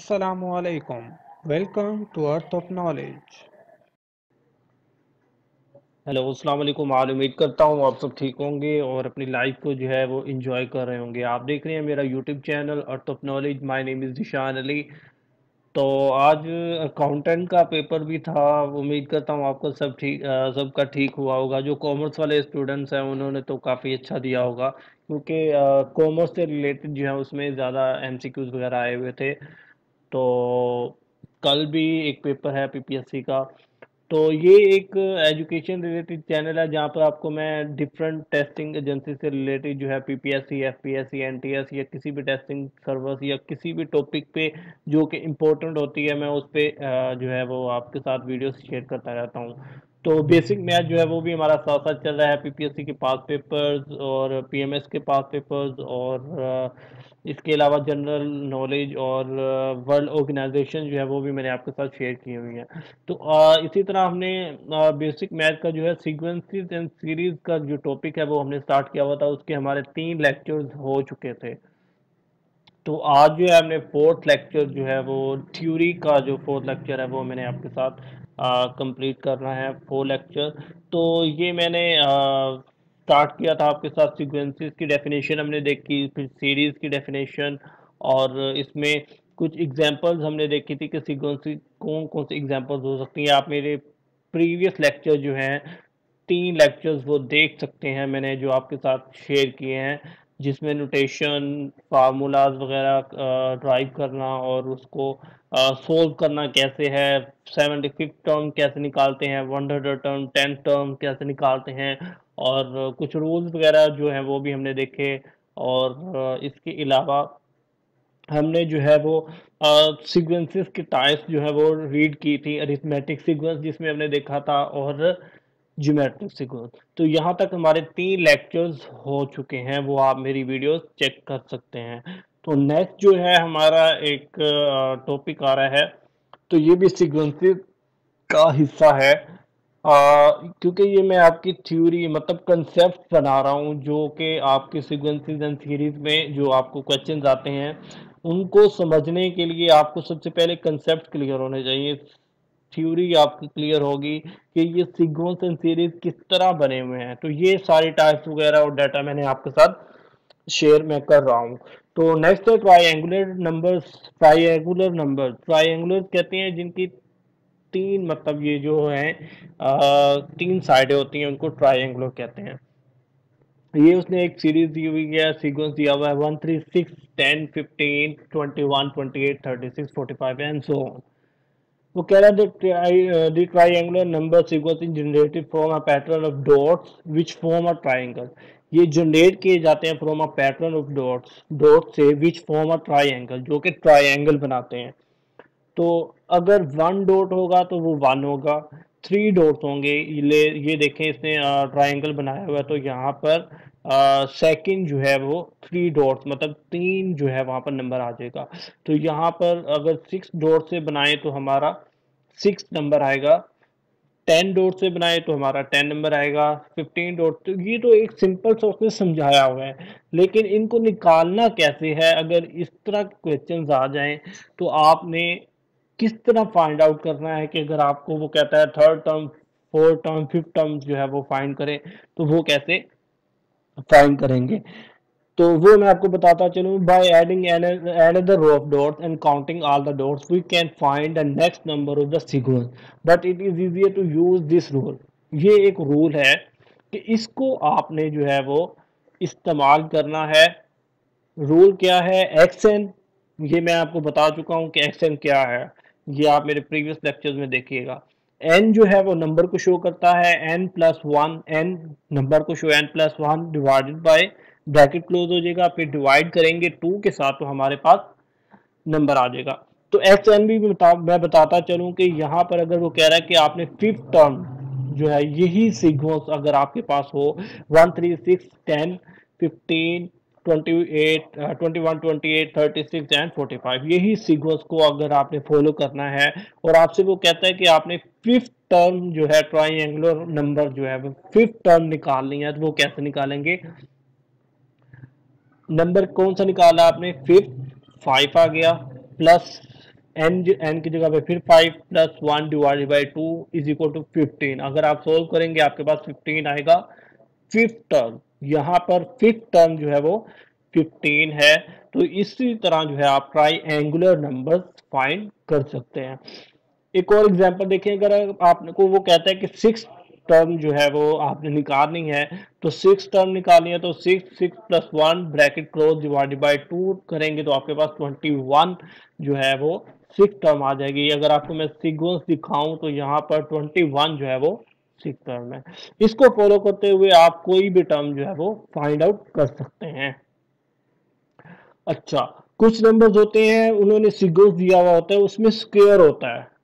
Assalamualaikum. Welcome to Earth of Knowledge. Hello अस्सलाम वालेकुम आज उम्मीद करता हूँ आप सब ठीक होंगे और अपनी लाइफ को जो है वो एंजॉय कर रहे होंगे। आप देख रहे हैं मेरा YouTube channel Earth of Knowledge. My name is Zeeshan Ali. तो आज अकाउंटेंट का पेपर भी था। उम्मीद करता हूँ आपका सबका ठीक हुआ होगा। जो कॉमर्स वाले स्टूडेंट्स हैं उन्होंने तो काफ़ी अच्छा दिया होगा, क्योंकि कॉमर्स से रिलेटेड जो है उसमें ज़्यादा एमसीक्यूज वगैरह आए हुए थे। तो कल भी एक पेपर है पीपीएससी का। तो ये एक एजुकेशन रिलेटेड चैनल है जहाँ पर आपको मैं डिफरेंट टेस्टिंग एजेंसी से रिलेटेड जो है पीपीएससी, एफपीएससी, एनटीएस या किसी भी टेस्टिंग सर्वर्स या किसी भी टॉपिक पे जो कि इम्पोर्टेंट होती है, मैं उस पे जो है वो आपके साथ वीडियो शेयर करता रहता हूँ। तो बेसिक मैथ जो है वो भी हमारा साथ साथ चल रहा है। पीपीएससी के पास पेपर्स और पीएमएस के पास पेपर्स और इसके अलावा जनरल नॉलेज और वर्ल्ड ऑर्गेनाइजेशन जो है वो भी मैंने आपके साथ शेयर की हुई है। तो इसी तरह हमने बेसिक मैथ का जो है सीक्वेंसेस एंड सीरीज का जो टॉपिक है वो हमने स्टार्ट किया हुआ था। उसके हमारे 3 लेक्चर्स हो चुके थे। तो आज जो है हमने फोर्थ लेक्चर जो है वो थ्योरी का जो फोर्थ लेक्चर है वो मैंने आपके साथ कंप्लीट करना है 4 लेक्चर। तो ये मैंने स्टार्ट किया था आपके साथ। सीक्वेंसेस की डेफिनेशन हमने देखी, फिर सीरीज की डेफिनेशन, और इसमें कुछ एग्जांपल्स हमने देखी थी कि सीक्वेंसेस कौन कौन सी एग्जांपल्स हो सकती हैं। आप मेरे प्रीवियस लेक्चर जो हैं 3 लेक्चर्स वो देख सकते हैं, मैंने जो आपके साथ शेयर किए हैं, जिसमें नोटेशन, फार्मूलाज वगैरह ड्राइव करना और उसको सोल्व करना कैसे है, 75 टर्म कैसे निकालते हैं, 100 टर्म, 10 टर्म कैसे निकालते हैं, और कुछ रूल्स वगैरह जो हैं वो भी हमने देखे। और इसके अलावा हमने जो है वो सीक्वेंसेस के टाइप्स जो है वो रीड की थी। अरिथमेटिक सीक्वेंस जिसमें हमने देखा था, और ज्योमेट्रिक सीक्वेंस। तो यहाँ तक हमारे 3 लेक्चर्स हो चुके हैं, वो आप मेरी वीडियोस चेक कर सकते हैं। तो नेक्स्ट जो है हमारा एक टॉपिक आ रहा है। तो ये भी सीक्वेंसेस का हिस्सा है, क्योंकि ये मैं आपकी थ्योरी मतलब कंसेप्ट बना रहा हूँ जो कि आपके सीक्वेंसेस एंड सीरीज में जो आपको क्वेश्चंस आते हैं उनको समझने के लिए आपको सबसे पहले कंसेप्ट क्लियर होने चाहिए। थ्योरी आपकी क्लियर होगी कि ये सीक्वेंस एंड सीरीज किस तरह बने हुए हैं। तो ये सारी टाइप्स वगैरह और डाटा मैंने आपके साथ शेयर मैं कर रहा हूँ। तो नेक्स्ट है ट्राइएंगुलर नंबर्स। ट्राइएंगुलर कहते हैं जिनकी 3 मतलब ये जो है 3 साइडें होती हैं उनको ट्राइएंगुलर कहते हैं। ये उसने एक सीरीज दी हुई है, सीक्वेंस दिया हुआ है 1 3 6 10 15 21 28 36 45 एंड सो ऑन। वो कह रहा है the triangular number sequence is generated from a pattern of dots which form a triangle। ये जनरेट किए जाते हैं from a pattern of dot से विच फॉर्म अ ट्राइंगल, जो कि ट्राइंगल बनाते हैं। तो अगर 1 डॉट होगा तो वो 1 होगा, 3 डॉट्स होंगे। ये देखें, इसने ट्राइंगल बनाया हुआ है तो यहाँ पर सेकंड जो है वो 3 डॉट्स मतलब 3 जो है वहां पर नंबर आ जाएगा। तो यहाँ पर अगर 6 डॉट से बनाए तो हमारा 6 नंबर आएगा, 10 डॉट से बनाए तो हमारा 10 नंबर आएगा, 15 डॉट। तो ये तो एक सिंपल सा उसने समझाया हुआ है, लेकिन इनको निकालना कैसे है अगर इस तरह के क्वेश्चंस आ जाएं तो आपने किस तरह फाइंड आउट करना है। कि अगर आपको वो कहता है third term, fourth term, fifth term जो है वो फाइंड करें, तो वो कैसे फाइंड करेंगे। तो वो मैं आपको बताता चलूँ। By adding another row of dots and counting all the dots we can find the next number of the sequence, but it is easier to use this rule। ये एक रूल है कि इसको आपने जो है वो इस्तेमाल करना है। रूल क्या है? X N. ये मैं आपको बता चुका हूँ कि एक्स एन क्या है, ये आप मेरे प्रीवियस लेक्चर्स में देखिएगा। एन जो है वो नंबर को शो करता है, N plus one, N number को show, N plus one divided by, bracket close हो जाएगा, फिर डिवाइड करेंगे 2 के साथ तो हमारे पास नंबर आ जाएगा। तो एक्स एन भी मैं बताता चलूँ कि यहाँ पर अगर वो कह रहा है कि आपने फिफ्थ टर्म जो है यही सीक्वेंस अगर आपके पास हो 1 3 6 10 15 28 21 28 36 एंड 45, यही सीक्वेंस को अगर आपने फॉलो करना है और आपसे वो कहता है कि आपने फिफ्थ टर्म जो है ट्राइंगुलर नंबर जो है वो फिफ्थ टर्म निकालनी है, तो वो कैसे निकालेंगे? नंबर कौन सा निकाला आपने? फिफ्थ, 5 आ गया, प्लस एन की जगह पे फिर 5 plus 1 divided by 2 is equal to 15। अगर आप सोल्व करेंगे आपके पास 15 आएगा। फिफ्थ टर्म, यहाँ पर फिफ्थ टर्म जो है वो 15 है। तो इसी तरह जो है आप ट्राई एंगुलर नंबर फाइंड कर सकते हैं। एक और एग्जांपल देखिए, अगर आपको वो कहता है कि सिक्स टर्म जो है वो आपने निकालनी है, तो सिक्स टर्म निकालनी है तो six six plus one bracket close divided by two करेंगे तो आपके पास 21 जो है वो सिक्स टर्म आ जाएगी। अगर आपको मैं सीक्वेंस दिखाऊं तो यहाँ पर 21 जो है वो सिक्स टर्म है। इसको फॉलो करते हुए आप कोई भी टर्म जो है वो फाइंड आउट कर सकते हैं। अच्छा, कुछ नंबर्स होते हैं उन्होंने सीक्वेंस दिया हुआ होता है, उसमें स्क्वायर होता है,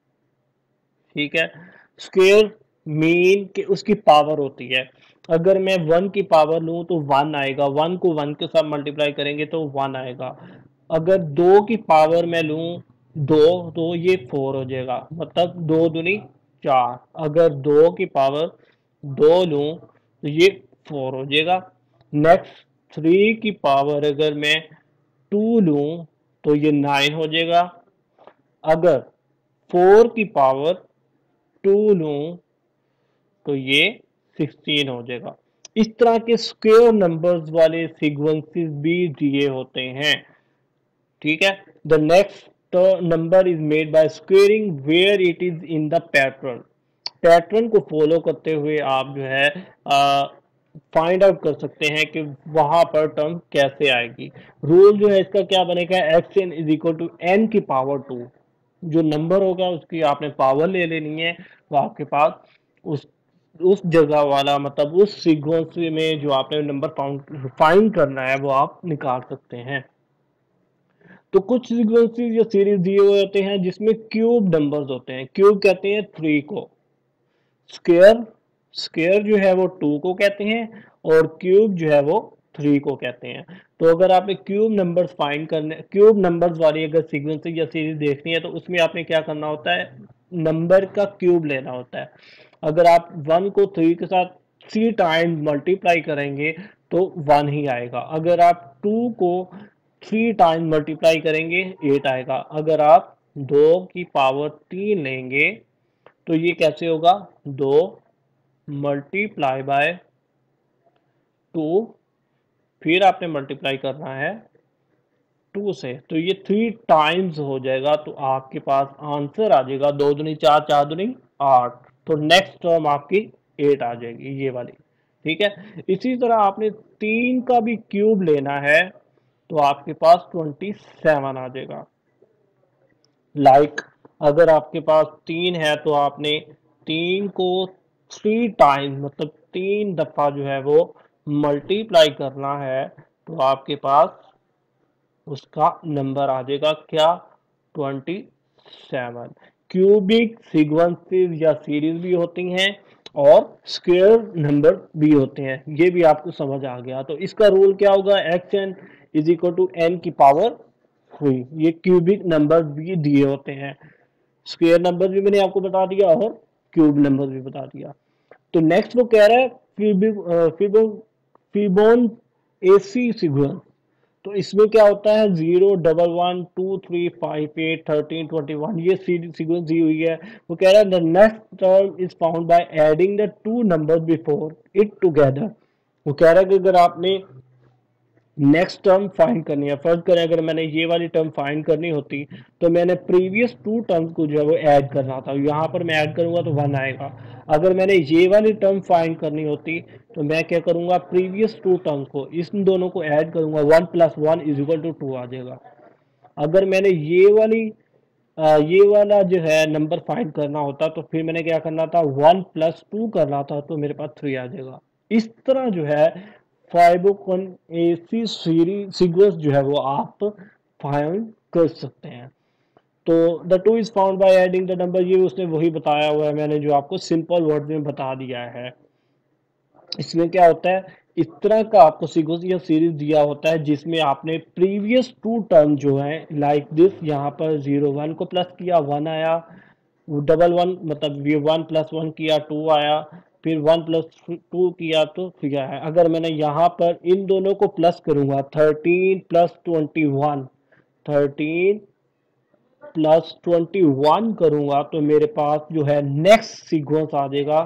ठीक है। स्क्वायर मीन कि उसकी पावर होती है। अगर मैं वन की पावर लूं तो वन आएगा, वन को वन के साथ मल्टीप्लाई करेंगे तो वन आएगा। अगर दो की पावर मैं लूं दो, तो ये फोर हो जाएगा, मतलब दो दूनी चार। अगर दो की पावर दो लूं तो ये फोर हो जाएगा। नेक्स्ट, थ्री की पावर अगर मैं टू लूं तो ये नाइन हो जाएगा। अगर फोर की पावर टू लूं तो ये 16 हो जाएगा। इस तरह के स्क्वायर नंबर्स वाले सीक्वेंसेस भी दिए होते हैं, ठीक है। The next number is made by squaring where it is in the pattern. Pattern को फॉलो करते हुए आप जो है फाइंड आउट कर सकते हैं कि वहां पर टर्म कैसे आएगी। रूल जो है इसका क्या बनेगा, X N is equal to N की पावर टू। जो नंबर होगा उसकी आपने पावर ले लेनी है, तो आपके पास उस उस जगह वाला, मतलब उस सीक्वेंस में जो आपने नंबर फाइंड करना है वो आप निकाल सकते हैं। तो कुछ सीक्वेंसेस या सीरीज दिए हुए होते हैं जिसमें क्यूब नंबर्स होते हैं। क्यूब कहते हैं थ्री को, स्क्वायर स्क्वायर जो है वो टू को कहते हैं, और क्यूब जो है वो थ्री को कहते हैं। तो अगर आपने क्यूब नंबर्स फाइंड करने, क्यूब नंबर्स वाली अगर सीक्वेंस या सीरीज देखनी है तो उसमें आपने क्या करना होता है, नंबर का क्यूब लेना होता है। अगर आप वन को थ्री के साथ थ्री टाइम मल्टीप्लाई करेंगे तो वन ही आएगा। अगर आप टू को थ्री टाइम मल्टीप्लाई करेंगे एट आएगा। अगर आप दो की पावर तीन लेंगे तो ये कैसे होगा, दो मल्टीप्लाई बाय टू, फिर आपने मल्टीप्लाई करना है टू से, तो ये थ्री टाइम्स हो जाएगा। तो आपके पास आंसर आ जाएगा दो दुनी चार, चार दुनी आठ। तो नेक्स्ट टर्म आपकी एट आ जाएगी, ये वाली, ठीक है। इसी तरह आपने तीन का भी क्यूब लेना है तो आपके पास 27 आ जाएगा। अगर आपके पास तीन है तो आपने तीन को थ्री टाइम्स, मतलब तीन दफा जो है वो मल्टीप्लाई करना है, तो आपके पास उसका नंबर आ जाएगा क्या, 27। क्यूबिक सीक्वेंसेस या सीरीज भी होती हैं और स्क्वायर नंबर भी होते हैं, ये भी आपको समझ आ गया। तो इसका रूल क्या होगा, X N is equal to N की पावर हुई। ये क्यूबिक नंबर भी दिए होते हैं, स्क्वायर नंबर भी मैंने आपको बता दिया और क्यूब नंबर भी बता दिया। तो नेक्स्ट वो कह रहा है फिबोन एसी सीक्वेंस। तो इसमें क्या होता है, 0 double one two three five eight 13 21, ये सीक्वेंस दी हुई है। वो कह रहा है the next term is found by adding the two number before it together. वो कह रहा है कि अगर आपने नेक्स्ट टर्म फाइंड करनी है, फर्ज करें अगर मैंने ये वाली टर्म फाइंड करनी होती तो मैंने प्रीवियस टू टर्म्स को जो है वो ऐड करना था। यहाँ पर मैं ऐड करूंगा तो वन आएगा। अगर मैंने ये वाली टर्म फाइंड करनी होती तो मैं क्या करूंगा, प्रीवियस टू टर्म्स को, इस दोनों को ऐड करूंगा, one plus one is equal to two आ जाएगा। अगर मैंने ये वाला जो है नंबर फाइंड करना होता तो फिर मैंने क्या करना था, वन प्लस टू करना था, तो मेरे पास थ्री आ जाएगा। इस तरह जो है फाइबोकॉन एसी सीरीज सीक्वेंस जो है वो आप फाइंड कर सकते हैं। तो the two is found by adding the number, ये उसने वही बताया हुआ है, मैंने जो आपको सिंपल वर्ड में बता दिया है। इसमें क्या होता है, इस तरह का आपको सीक्वेंस या सीरीज दिया होता है जिसमें आपने प्रीवियस टू टर्म जो है लाइक दिस, यहाँ पर जीरो वन को प्लस किया वन आया, डबल वन मतलब ये वन प्लस वन किया टू आया, फिर वन प्लस टू किया तो थ्री आया। अगर मैंने यहाँ पर इन दोनों को प्लस करूंगा, 13 प्लस 21, 13 प्लस 21 करूंगा तो मेरे पास जो है नेक्स्ट सीक्वेंस आ जाएगा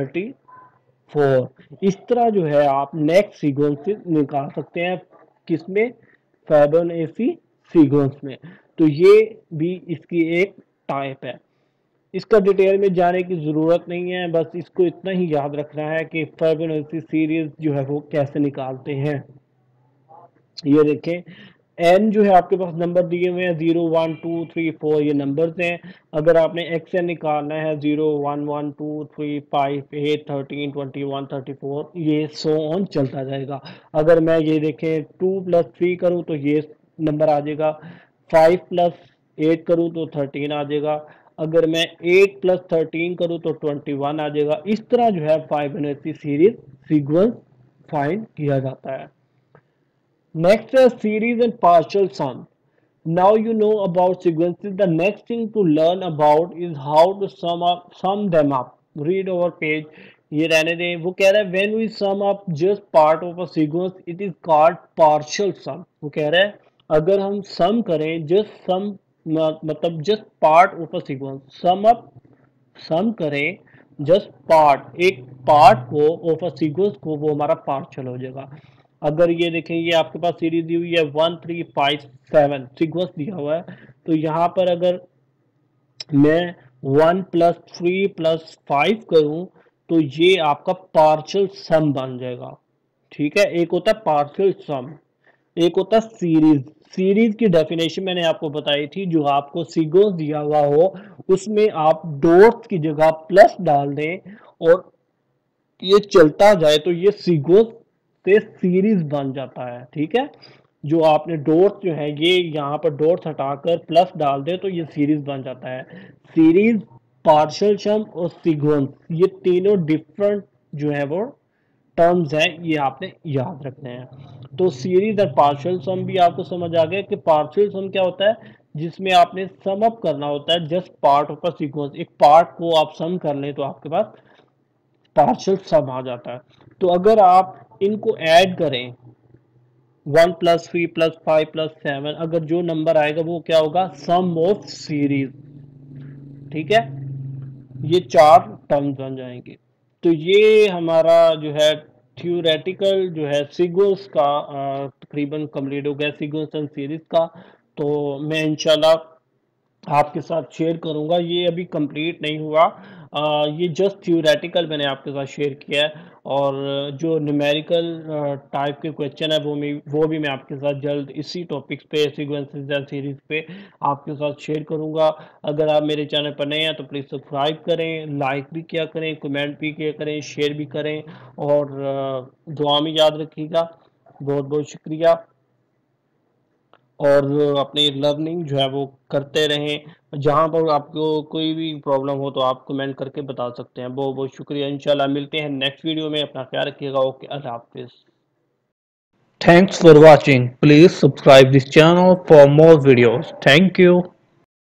34। इस तरह जो है आप नेक्स्ट सीक्वेंस निकाल सकते हैं किसमें, फिबोनाची सीक्वेंस में। तो ये भी इसकी एक टाइप है। इसका डिटेल में जाने की ज़रूरत नहीं है, बस इसको इतना ही याद रखना है कि फिबोनाची सीरीज जो है वो कैसे निकालते हैं। ये देखें, एन जो है आपके पास नंबर दिए हुए हैं 0 1 2 3 4, ये नंबर्स हैं। अगर आपने एक्स एन निकालना है 0 1 1 2 3 5 8 13 21 34, ये सो ऑन चलता जाएगा। अगर मैं ये देखें 2 + 3 करूँ तो ये नंबर आ जाएगा, 5 + 8 करूँ तो 13 आ जाएगा, अगर मैं 8 + 13 करूँ तो 21 आ जाएगा। इस तरह जो है फिबोनाची सीरीज सीक्वेंस फाइंड किया जाता है। Next is series and partial sum. Now you know about sequences. The next thing to learn about is how to sum them up. Read over page. ये रहने दें। वो कह रहा है when we sum up just part of a sequence, it is called partial sum. वो कह रहा है अगर हम sum करें just sum मतलब just part of a sequence, sum up sum करें जस्ट पार्ट, एक पार्ट को ऑफ अ सीक्वेंस को, वो हमारा पार्शियल हो जाएगा। अगर ये देखें, ये आपके पास सीरीज दी हुई है 1 3 5 7 सीक्वेंस दिया हुआ है, तो यहाँ पर अगर मैं 1 + 3 + 5 करूं तो ये आपका पार्शियल सम बन जाएगा। ठीक है, एक होता है पार्शियल सम, एक होता है सीरीज। सीरीज की डेफिनेशन मैंने आपको बताई थी, जो आपको सीक्वेंस दिया हुआ हो उसमें आप डॉट्स की जगह प्लस डाल दें और ये चलता जाए तो ये सीक्वेंस से सीरीज बन जाता है। ठीक है, जो आपने डॉट्स जो है ये यहाँ पर डॉट्स हटाकर प्लस डाल दे तो ये सीरीज बन जाता है। सीरीज, पार्शियल सम और सीक्वेंस, ये तीनों डिफरेंट जो है वो टर्म्स हैं, ये आपने याद रखने हैं। तो सीरीज और पार्शियल सम भी आपको समझ आ गया कि पार्शियल सम क्या होता है, जिसमें आपने सम अप करना होता है just part of a sequence. एक पार्ट को आप सम कर लें तो आपके पास पार्शियल सम आ जाता है। तो अगर आप इनको ऐड करें 1 + 3 + 5 + 7, अगर जो नंबर आएगा वो क्या होगा, सम ऑफ सीरीज। ठीक है, ये चार टर्म्स बन जाएंगे। तो ये हमारा जो है थ्योरेटिकल जो है सीक्वेंस का तकरीबन कंप्लीट हो गया, सीक्वेंस एंड सीरीज का। तो मैं इंशाल्लाह आपके साथ शेयर करूंगा, ये अभी कंप्लीट नहीं हुआ, ये जस्ट थ्योरेटिकल मैंने आपके साथ शेयर किया है। और जो न्यूमेरिकल टाइप के क्वेश्चन है वो भी मैं आपके साथ जल्द इसी टॉपिक्स पे, सीक्वेंसेस एंड सीरीज पे आपके साथ शेयर करूंगा। अगर आप मेरे चैनल पर नए हैं तो प्लीज़ सब्सक्राइब करें, लाइक भी किया करें, कमेंट भी किया करें, शेयर भी करें और दुआ में याद रखिएगा। बहुत बहुत शुक्रिया। और अपनी लर्निंग जो है वो करते रहें। जहाँ पर आपको कोई भी प्रॉब्लम हो तो आप कमेंट करके बता सकते हैं। बहुत बहुत शुक्रिया। इंशाल्लाह मिलते हैं नेक्स्ट वीडियो में। अपना ख्याल रखिएगा। ओके, अल्लाह हाफिज़। Thanks for watching. Please subscribe this channel for more videos. Thank you.